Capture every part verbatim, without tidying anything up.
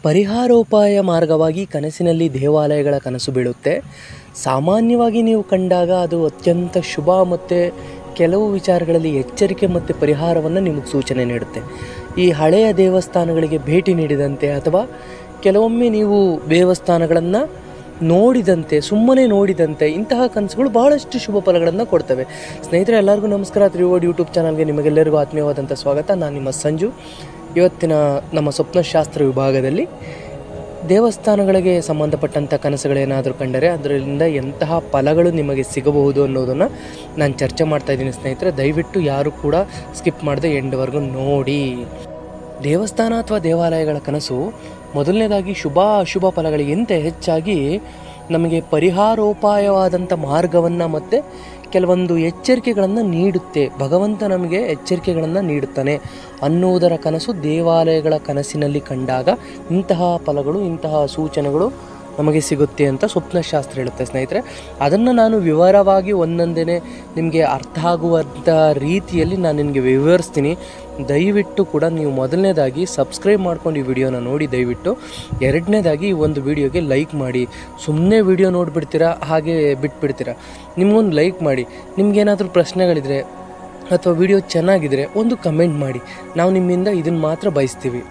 ಪರಿಹಾರೋಪಾಯ ಮಾರ್ಗವಾಗಿ ಕನಸಿನಲ್ಲಿ ದೇವಾಲಯಗಳ ಕನಸು ಬೀಳುತ್ತೆ. ಸಾಮಾನ್ಯವಾಗಿ ನೀವು ಕಂಡಾಗ ಅದು ಅತ್ಯಂತ ಶುಭ ಮತ್ತು ಕೆಲವು ವಿಚಾರಗಳಲ್ಲಿ ಎಚ್ಚರಿಕೆ ಮತ್ತು ಪರಿಹಾರವನ್ನು ನಿಮಗೆ ಸೂಚನೆ ನೀಡುತ್ತೆ. ಈ ಹಳೆಯ ದೇವಸ್ಥಾನಗಳಿಗೆ ಭೇಟಿ ನೀಡಿದಂತೆ ಅಥವಾ ಕೆಲವೊಮ್ಮೆ ನೀವು ದೇವಸ್ಥಾನಗಳನ್ನು ನೋಡಿದಂತೆ ಸುಮ್ಮನೆ ನೋಡಿದಂತೆ ಇಂತಹ ಕನಸುಗಳು ಬಹಳಷ್ಟು ಶುಭ ಫಲಗಳನ್ನು ಕೊಡ್ತವೆ. ಸ್ನೇಹಿತರೆ, ಎಲ್ಲರಿಗೂ ನಮಸ್ಕಾರ. ತ್ರಿವರ್ಡ್ ಯೂಟ್ಯೂಬ್ ಚಾನಲ್ಗೆ ನಿಮಗೆಲ್ಲರಿಗೂ ಆತ್ಮೀಯವಾದಂಥ ಸ್ವಾಗತ. ನಾನು ನಿಮ್ಮ ಸಂಜು. ಇವತ್ತಿನ ನಮ್ಮ ಸ್ವಪ್ನಶಾಸ್ತ್ರ ವಿಭಾಗದಲ್ಲಿ ದೇವಸ್ಥಾನಗಳಿಗೆ ಸಂಬಂಧಪಟ್ಟಂಥ ಕನಸುಗಳೇನಾದರೂ ಕಂಡರೆ ಅದರಿಂದ ಎಂತಹ ಫಲಗಳು ನಿಮಗೆ ಸಿಗಬಹುದು ಅನ್ನೋದನ್ನು ನಾನು ಚರ್ಚೆ ಮಾಡ್ತಾಯಿದ್ದೀನಿ. ಸ್ನೇಹಿತರೆ, ದಯವಿಟ್ಟು ಯಾರು ಕೂಡ ಸ್ಕಿಪ್ ಮಾಡದೆ ಎಂಡ್ವರೆಗೂ ನೋಡಿ. ದೇವಸ್ಥಾನ ಅಥವಾ ದೇವಾಲಯಗಳ ಕನಸು ಮೊದಲನೇದಾಗಿ ಶುಭ ಅಶುಭ ಫಲಗಳಿಗಿಂತ ಹೆಚ್ಚಾಗಿ ನಮಗೆ ಪರಿಹಾರೋಪಾಯವಾದಂಥ ಮಾರ್ಗವನ್ನು ಮತ್ತು ಕೆಲವೊಂದು ಎಚ್ಚರಿಕೆಗಳನ್ನು ನೀಡುತ್ತೆ. ಭಗವಂತ ನಮಗೆ ಎಚ್ಚರಿಕೆಗಳನ್ನು ನೀಡುತ್ತಾನೆ ಅನ್ನುವುದರ ಕನಸು ದೇವಾಲಯಗಳ ಕನಸಿನಲ್ಲಿ ಕಂಡಾಗ ಇಂತಹ ಫಲಗಳು, ಇಂತಹ ಸೂಚನೆಗಳು ನಮಗೆ ಸಿಗುತ್ತೆ ಅಂತ ಸ್ವಪ್ನಶಾಸ್ತ್ರ ಹೇಳುತ್ತೆ. ಸ್ನೇಹಿತರೆ, ಅದನ್ನು ನಾನು ವಿವರವಾಗಿ ಒಂದೊಂದೇ ನಿಮಗೆ ಅರ್ಥ ಆಗುವಂಥ ರೀತಿಯಲ್ಲಿ ನಾನು ನಿಮಗೆ ವಿವರಿಸ್ತೀನಿ. ದಯವಿಟ್ಟು ಕೂಡ ನೀವು ಮೊದಲನೇದಾಗಿ ಸಬ್ಸ್ಕ್ರೈಬ್ ಮಾಡ್ಕೊಂಡು ಈ ವಿಡಿಯೋನ ನೋಡಿ ದಯವಿಟ್ಟು. ಎರಡನೇದಾಗಿ ಈ ಒಂದು ವಿಡಿಯೋಗೆ ಲೈಕ್ ಮಾಡಿ. ಸುಮ್ಮನೆ ವಿಡಿಯೋ ನೋಡಿಬಿಡ್ತೀರಾ, ಹಾಗೆ ಬಿಟ್ಬಿಡ್ತೀರಾ. ನಿಮಗೊಂದು ಲೈಕ್ ಮಾಡಿ. ನಿಮಗೇನಾದರೂ ಪ್ರಶ್ನೆಗಳಿದ್ರೆ ಅಥವಾ ವಿಡಿಯೋ ಚೆನ್ನಾಗಿದ್ದರೆ ಒಂದು ಕಮೆಂಟ್ ಮಾಡಿ. ನಾವು ನಿಮ್ಮಿಂದ ಇದನ್ನು ಮಾತ್ರ ಬಯಸ್ತೀವಿ.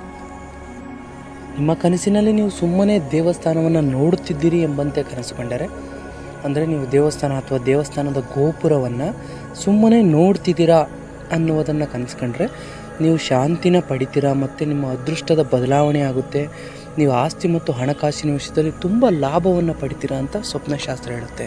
ನಿಮ್ಮ ಕನಸಿನಲ್ಲಿ ನೀವು ಸುಮ್ಮನೆ ದೇವಸ್ಥಾನವನ್ನು ನೋಡುತ್ತಿದ್ದೀರಿ ಎಂಬಂತೆ ಕನಸು ಕಂಡರೆ, ಅಂದರೆ ನೀವು ದೇವಸ್ಥಾನ ಅಥವಾ ದೇವಸ್ಥಾನದ ಗೋಪುರವನ್ನು ಸುಮ್ಮನೆ ನೋಡ್ತಿದ್ದೀರಾ ಅನ್ನುವುದನ್ನು ಕನಸು ಕಂಡ್ರೆ ನೀವು ಶಾಂತಿನ ಪಡಿತೀರಾ ಮತ್ತು ನಿಮ್ಮ ಅದೃಷ್ಟದ ಬದಲಾವಣೆ ಆಗುತ್ತೆ. ನೀವು ಆಸ್ತಿ ಮತ್ತು ಹಣಕಾಸಿನ ವಿಷಯದಲ್ಲಿ ತುಂಬ ಲಾಭವನ್ನು ಪಡಿತೀರಾ ಅಂತ ಸ್ವಪ್ನಶಾಸ್ತ್ರ ಹೇಳುತ್ತೆ.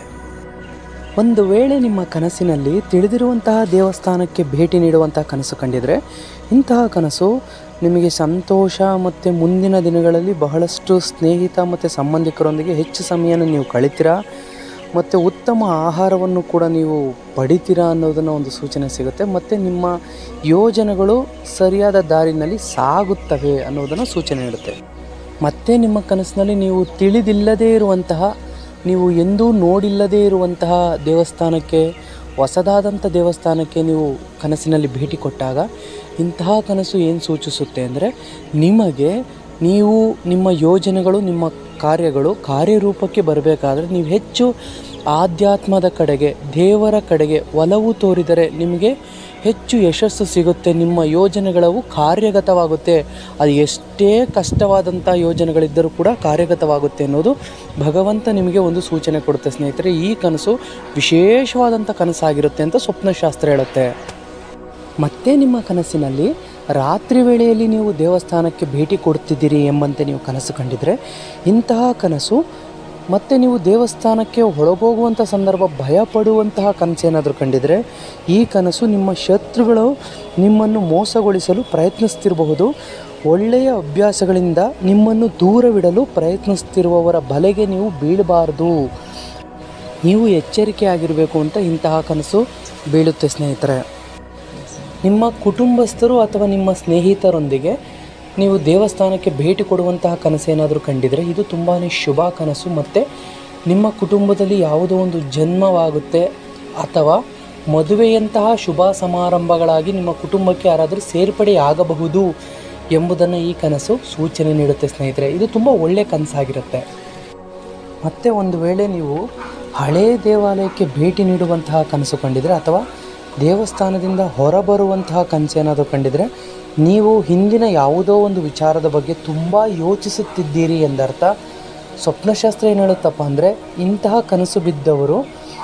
ಒಂದು ವೇಳೆ ನಿಮ್ಮ ಕನಸಿನಲ್ಲಿ ತಿಳಿದಿರುವಂತಹ ದೇವಸ್ಥಾನಕ್ಕೆ ಭೇಟಿ ನೀಡುವಂತಹ ಕನಸು ಕಂಡಿದ್ರೆ, ಇಂತಹ ಕನಸು ನಿಮಗೆ ಸಂತೋಷ ಮತ್ತು ಮುಂದಿನ ದಿನಗಳಲ್ಲಿ ಬಹಳಷ್ಟು ಸ್ನೇಹಿತ ಮತ್ತು ಸಂಬಂಧಿಕರೊಂದಿಗೆ ಹೆಚ್ಚು ಸಮಯನ ನೀವು ಕಳಿತೀರಾ ಮತ್ತು ಉತ್ತಮ ಆಹಾರವನ್ನು ಕೂಡ ನೀವು ಪಡಿತೀರಾ ಅನ್ನೋದನ್ನು ಒಂದು ಸೂಚನೆ ಸಿಗುತ್ತೆ. ಮತ್ತು ನಿಮ್ಮ ಯೋಜನೆಗಳು ಸರಿಯಾದ ದಾರಿನಲ್ಲಿ ಸಾಗುತ್ತವೆ ಅನ್ನೋದನ್ನು ಸೂಚನೆ ನೀಡುತ್ತೆ. ಮತ್ತು ನಿಮ್ಮ ಕನಸಿನಲ್ಲಿ ನೀವು ತಿಳಿದಿಲ್ಲದೇ ಇರುವಂತಹ, ನೀವು ಎಂದೂ ನೋಡಿಲ್ಲದೇ ಇರುವಂತಹ ದೇವಸ್ಥಾನಕ್ಕೆ, ಹೊಸದಾದಂಥ ದೇವಸ್ಥಾನಕ್ಕೆ ನೀವು ಕನಸಿನಲ್ಲಿ ಭೇಟಿ ಕೊಟ್ಟಾಗ ಇಂತಹ ಕನಸು ಏನು ಸೂಚಿಸುತ್ತೆ ಅಂದರೆ, ನಿಮಗೆ ನೀವು ನಿಮ್ಮ ಯೋಜನೆಗಳು, ನಿಮ್ಮ ಕಾರ್ಯಗಳು ಕಾರ್ಯರೂಪಕ್ಕೆ ಬರಬೇಕಾದ್ರೆ ನೀವು ಹೆಚ್ಚು ಆಧ್ಯಾತ್ಮದ ಕಡೆಗೆ, ದೇವರ ಕಡೆಗೆ ಒಲವು ತೋರಿದರೆ ನಿಮಗೆ ಹೆಚ್ಚು ಯಶಸ್ಸು ಸಿಗುತ್ತೆ. ನಿಮ್ಮ ಯೋಜನೆಗಳವು ಕಾರ್ಯಗತವಾಗುತ್ತೆ. ಅದು ಎಷ್ಟೇ ಕಷ್ಟವಾದಂಥ ಯೋಜನೆಗಳಿದ್ದರೂ ಕೂಡ ಕಾರ್ಯಗತವಾಗುತ್ತೆ ಅನ್ನೋದು ಭಗವಂತ ನಿಮಗೆ ಒಂದು ಸೂಚನೆ ಕೊಡುತ್ತೆ. ಸ್ನೇಹಿತರೆ, ಈ ಕನಸು ವಿಶೇಷವಾದಂಥ ಕನಸಾಗಿರುತ್ತೆ ಅಂತ ಸ್ವಪ್ನಶಾಸ್ತ್ರ ಹೇಳುತ್ತೆ. ಮತ್ತು ನಿಮ್ಮ ಕನಸಿನಲ್ಲಿ ರಾತ್ರಿ ವೇಳೆಯಲ್ಲಿ ನೀವು ದೇವಸ್ಥಾನಕ್ಕೆ ಭೇಟಿ ಕೊಡ್ತಿದ್ದೀರಿ ಎಂಬಂತೆ ನೀವು ಕನಸು ಕಂಡಿದ್ರೆ, ಇಂತಹ ಕನಸು ಮತ್ತು ನೀವು ದೇವಸ್ಥಾನಕ್ಕೆ ಒಳಗೋಗುವಂಥ ಸಂದರ್ಭ ಭಯಪಡುವಂತಹ ಕನಸೇನಾದರೂ ಕಂಡಿದ್ರೆ, ಈ ಕನಸು ನಿಮ್ಮ ಶತ್ರುಗಳು ನಿಮ್ಮನ್ನು ಮೋಸಗೊಳಿಸಲು ಪ್ರಯತ್ನಿಸ್ತಿರಬಹುದು. ಒಳ್ಳೆಯ ಅಭ್ಯಾಸಗಳಿಂದ ನಿಮ್ಮನ್ನು ದೂರವಿಡಲು ಪ್ರಯತ್ನಿಸ್ತಿರುವವರ ಬಲೆಗೆ ನೀವು ಬೀಳಬಾರ್ದು, ನೀವು ಎಚ್ಚರಿಕೆ ಆಗಿರಬೇಕು ಅಂತ ಇಂತಹ ಕನಸು ಬೀಳುತ್ತೆ. ಸ್ನೇಹಿತರೆ, ನಿಮ್ಮ ಕುಟುಂಬಸ್ಥರು ಅಥವಾ ನಿಮ್ಮ ಸ್ನೇಹಿತರೊಂದಿಗೆ ನೀವು ದೇವಸ್ಥಾನಕ್ಕೆ ಭೇಟಿ ಕೊಡುವಂತಹ ಕನಸೇನಾದರೂ ಕಂಡಿದ್ರೆ, ಇದು ತುಂಬಾ ಶುಭ ಕನಸು ಮತ್ತು ನಿಮ್ಮ ಕುಟುಂಬದಲ್ಲಿ ಯಾವುದೋ ಒಂದು ಜನ್ಮವಾಗುತ್ತೆ ಅಥವಾ ಮದುವೆಯಂತಹ ಶುಭ ಸಮಾರಂಭಗಳಾಗಿ ನಿಮ್ಮ ಕುಟುಂಬಕ್ಕೆ ಯಾರಾದರೂ ಸೇರ್ಪಡೆಯಾಗಬಹುದು ಎಂಬುದನ್ನು ಈ ಕನಸು ಸೂಚನೆ ನೀಡುತ್ತೆ. ಸ್ನೇಹಿತರೆ, ಇದು ತುಂಬ ಒಳ್ಳೆಯ ಕನಸಾಗಿರುತ್ತೆ. ಮತ್ತು ಒಂದು ವೇಳೆ ನೀವು ಹಳೆಯ ದೇವಾಲಯಕ್ಕೆ ಭೇಟಿ ನೀಡುವಂತಹ ಕನಸು ಕಂಡಿದ್ರೆ ಅಥವಾ ದೇವಸ್ಥಾನದಿಂದ ಹೊರಬರುವಂತಹ ಕನಸೇನಾದರೂ ಕಂಡಿದ್ರೆ, ನೀವು ಹಿಂದಿನ ಯಾವುದೋ ಒಂದು ವಿಚಾರದ ಬಗ್ಗೆ ತುಂಬ ಯೋಚಿಸುತ್ತಿದ್ದೀರಿ ಎಂದರ್ಥ. ಸ್ವಪ್ನಶಾಸ್ತ್ರ ಏನು ಹೇಳುತ್ತಪ್ಪ ಅಂದರೆ, ಇಂತಹ ಕನಸು ಬಿದ್ದವರು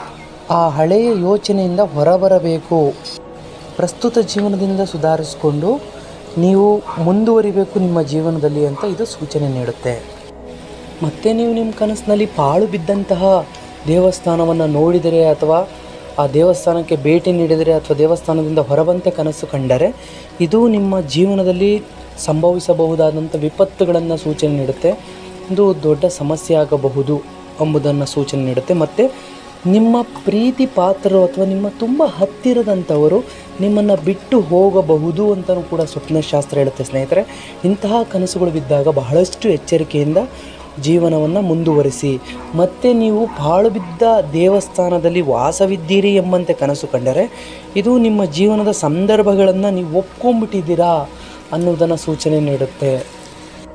ಆ ಹಳೆಯ ಯೋಚನೆಯಿಂದ ಹೊರಬರಬೇಕು, ಪ್ರಸ್ತುತ ಜೀವನದಿಂದ ಸುಧಾರಿಸಿಕೊಂಡು ನೀವು ಮುಂದುವರಿಬೇಕು ನಿಮ್ಮ ಜೀವನದಲ್ಲಿ ಅಂತ ಇದು ಸೂಚನೆ ನೀಡುತ್ತೆ. ಮತ್ತು ನೀವು ನಿಮ್ಮ ಕನಸಿನಲ್ಲಿ ಪಾಳು ಬಿದ್ದಂತಹ ದೇವಸ್ಥಾನವನ್ನು ನೋಡಿದರೆ ಅಥವಾ ಆ ದೇವಸ್ಥಾನಕ್ಕೆ ಭೇಟಿ ನೀಡಿದರೆ ಅಥವಾ ದೇವಸ್ಥಾನದಿಂದ ಹೊರಬಂತೆ ಕನಸು ಕಂಡರೆ, ಇದು ನಿಮ್ಮ ಜೀವನದಲ್ಲಿ ಸಂಭವಿಸಬಹುದಾದಂಥ ವಿಪತ್ತುಗಳನ್ನು ಸೂಚನೆ ನೀಡುತ್ತೆ. ಒಂದು ದೊಡ್ಡ ಸಮಸ್ಯೆ ಆಗಬಹುದು ಎಂಬುದನ್ನು ಸೂಚನೆ ನೀಡುತ್ತೆ. ಮತ್ತು ನಿಮ್ಮ ಪ್ರೀತಿ ಪಾತ್ರರು ಅಥವಾ ನಿಮ್ಮ ತುಂಬ ಹತ್ತಿರದಂಥವರು ನಿಮ್ಮನ್ನು ಬಿಟ್ಟು ಹೋಗಬಹುದು ಅಂತಲೂ ಕೂಡ ಸ್ವಪ್ನಶಾಸ್ತ್ರ ಹೇಳುತ್ತೆ. ಸ್ನೇಹಿತರೆ, ಇಂತಹ ಕನಸುಗಳು ಬಿದ್ದಾಗ ಬಹಳಷ್ಟು ಎಚ್ಚರಿಕೆಯಿಂದ ಜೀವನವನ್ನು ಮುಂದುವರಿಸಿ. ಮತ್ತು ನೀವು ಪಾಳು ಬಿದ್ದ ದೇವಸ್ಥಾನದಲ್ಲಿ ವಾಸವಿದ್ದೀರಿ ಎಂಬಂತೆ ಕನಸು ಕಂಡರೆ, ಇದು ನಿಮ್ಮ ಜೀವನದ ಸಂದರ್ಭಗಳನ್ನು ನೀವು ಒಪ್ಕೊಂಡ್ಬಿಟ್ಟಿದ್ದೀರಾ ಅನ್ನೋದನ್ನು ಸೂಚನೆ ನೀಡುತ್ತೆ.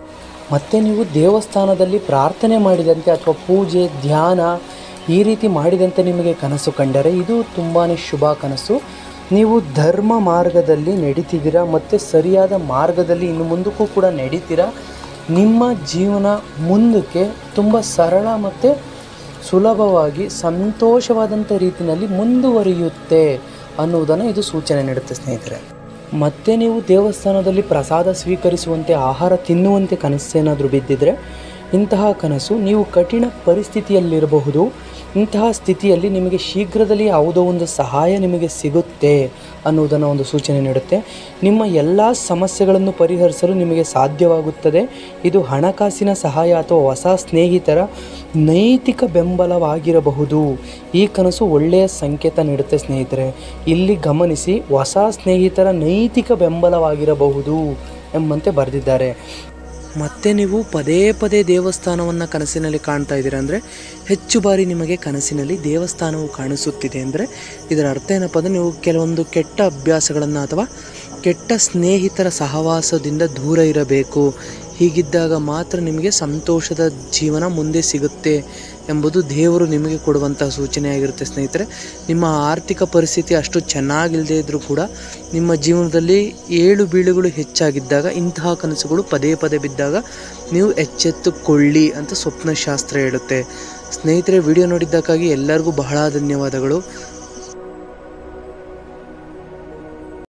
ಮತ್ತು ನೀವು ದೇವಸ್ಥಾನದಲ್ಲಿ ಪ್ರಾರ್ಥನೆ ಮಾಡಿದಂತೆ ಅಥವಾ ಪೂಜೆ ಧ್ಯಾನ ಈ ರೀತಿ ಮಾಡಿದಂತೆ ನಿಮಗೆ ಕನಸು ಕಂಡರೆ ಇದು ತುಂಬಾ ಶುಭ ಕನಸು. ನೀವು ಧರ್ಮ ಮಾರ್ಗದಲ್ಲಿ ನಡೀತಿದ್ದೀರಾ ಮತ್ತು ಸರಿಯಾದ ಮಾರ್ಗದಲ್ಲಿ ಇನ್ನು ಮುಂದಕ್ಕೂ ಕೂಡ ನಡೀತೀರಾ. ನಿಮ್ಮ ಜೀವನ ಮುಂದಕ್ಕೆ ತುಂಬ ಸರಳ ಮತ್ತು ಸುಲಭವಾಗಿ ಸಂತೋಷವಾದಂಥ ರೀತಿಯಲ್ಲಿ ಮುಂದುವರಿಯುತ್ತೆ ಅನ್ನುವುದನ್ನು ಇದು ಸೂಚನೆ ನೀಡುತ್ತೆ ಸ್ನೇಹಿತರೆ. ಮತ್ತು ನೀವು ದೇವಸ್ಥಾನದಲ್ಲಿ ಪ್ರಸಾದ ಸ್ವೀಕರಿಸುವಂತೆ ಆಹಾರ ತಿನ್ನುವಂತೆ ಕನಸೇನಾದರೂ ಬಿದ್ದಿದ್ರೆ ಇಂತಹ ಕನಸು ನೀವು ಕಠಿಣ ಪರಿಸ್ಥಿತಿಯಲ್ಲಿರಬಹುದು. ಇಂತಹ ಸ್ಥಿತಿಯಲ್ಲಿ ನಿಮಗೆ ಶೀಘ್ರದಲ್ಲಿ ಯಾವುದೋ ಒಂದು ಸಹಾಯ ನಿಮಗೆ ಸಿಗುತ್ತೆ ಅನ್ನುವುದನ್ನು ಒಂದು ಸೂಚನೆ ನೀಡುತ್ತೆ. ನಿಮ್ಮ ಎಲ್ಲ ಸಮಸ್ಯೆಗಳನ್ನು ಪರಿಹರಿಸಲು ನಿಮಗೆ ಸಾಧ್ಯವಾಗುತ್ತದೆ. ಇದು ಹಣಕಾಸಿನ ಸಹಾಯ ಅಥವಾ ಹೊಸ ಸ್ನೇಹಿತರ ನೈತಿಕ ಬೆಂಬಲವಾಗಿರಬಹುದು. ಈ ಕನಸು ಒಳ್ಳೆಯ ಸಂಕೇತ ನೀಡುತ್ತೆ ಸ್ನೇಹಿತರೆ. ಇಲ್ಲಿ ಗಮನಿಸಿ, ಹೊಸ ಸ್ನೇಹಿತರ ನೈತಿಕ ಬೆಂಬಲವಾಗಿರಬಹುದು ಎಂಬಂತೆ ಬರೆದಿದ್ದಾರೆ. ಮತ್ತು ನೀವು ಪದೇ ಪದೇ ದೇವಸ್ಥಾನವನ್ನು ಕನಸಿನಲ್ಲಿ ಕಾಣ್ತಾ ಇದ್ದೀರಾ ಅಂದರೆ ಹೆಚ್ಚು ಬಾರಿ ನಿಮಗೆ ಕನಸಿನಲ್ಲಿ ದೇವಸ್ಥಾನವು ಕಾಣಿಸುತ್ತಿದೆ ಅಂದರೆ ಇದರ ಅರ್ಥ ಏನಪ್ಪ ಅಂದರೆ ನೀವು ಕೆಲವೊಂದು ಕೆಟ್ಟ ಅಭ್ಯಾಸಗಳನ್ನು ಅಥವಾ ಕೆಟ್ಟ ಸ್ನೇಹಿತರ ಸಹವಾಸದಿಂದ ದೂರ ಇರಬೇಕು. ಹೀಗಿದ್ದಾಗ ಮಾತ್ರ ನಿಮಗೆ ಸಂತೋಷದ ಜೀವನ ಮುಂದೆ ಸಿಗುತ್ತೆ ಎಂಬುದು ದೇವರು ನಿಮಗೆ ಕೊಡುವಂತಹ ಸೂಚನೆಯಾಗಿರುತ್ತೆ ಸ್ನೇಹಿತರೆ. ನಿಮ್ಮ ಆರ್ಥಿಕ ಪರಿಸ್ಥಿತಿ ಅಷ್ಟು ಚೆನ್ನಾಗಿಲ್ಲದೆ ಇದ್ದರೂ ಕೂಡ ನಿಮ್ಮ ಜೀವನದಲ್ಲಿ ಏಳು ಬೀಳುಗಳು ಹೆಚ್ಚಾಗಿದ್ದಾಗ ಇಂತಹ ಕನಸುಗಳು ಪದೇ ಪದೇ ಬಿದ್ದಾಗ ನೀವು ಎಚ್ಚೆತ್ತುಕೊಳ್ಳಿ ಅಂತ ಸ್ವಪ್ನಶಾಸ್ತ್ರ ಹೇಳುತ್ತೆ. ಸ್ನೇಹಿತರೆ, ವಿಡಿಯೋ ನೋಡಿದ್ದಕ್ಕಾಗಿ ಎಲ್ಲರಿಗೂ ಬಹಳ ಧನ್ಯವಾದಗಳು.